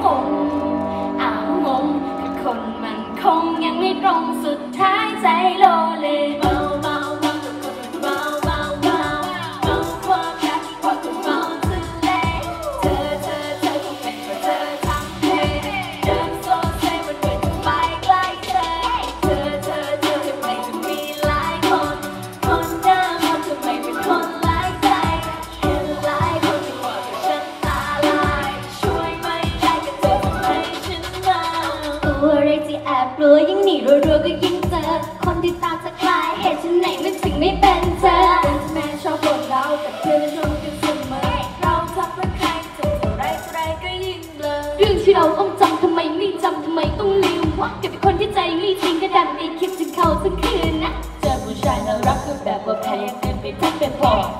งงงกับคนมันคงยังไม่ตรงสุดท้ายใจโลเลเมาเมาเมากับคนเมาเมาเมาเมาความรักเพราะคนเมาทะเลเธอคงเป็นเพราะเธอทำให้เดินโซเซมันเป็นไปใกล้เธอทำไมถึงมีหลายคนคนเดิมทำไมเป็นคนหลายใจเห็นหลายคนที่บอกกับฉันตาลายช่วยไม่ได้ก็เธอทำให้ฉันเมาตัวอะไรที่แอบกลัวยิ่งหนีรัวๆก็ยิ่งเจอคนที่ตามจะคลายเหตุฉันไหนไม่ถึงไม่เป็นเธอเป็นแม่ชอบบ่นเราแต่เพื่อนชมกันเสมอเราทักว่าใครจะเท่าไรก็ยิ่งเบลอเรื่องที่เราต้องจำทำไมไม่จำทำไมต้องลืมวะเก็บเป็นคนที่ใจไม่จริงก็ดันไปคิดถึงเขาทั้งคืนนะเจอผู้ชายน่ารักก็แบบว่าแพ้ยังเกินไปทั้งเป็นพอ